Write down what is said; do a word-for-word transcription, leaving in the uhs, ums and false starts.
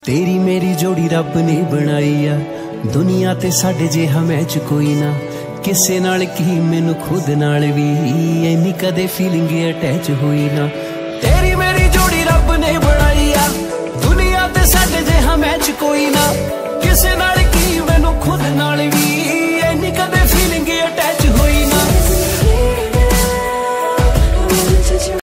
तेरी मेरी जोड़ी रब ने बनाई आ, दुनिया ते साडे जिहा मैच कोई ना। किसे नाल की मैनू खुद नाल भी इन्नी कदे फीलिंग अटैच हुई ना। तेरी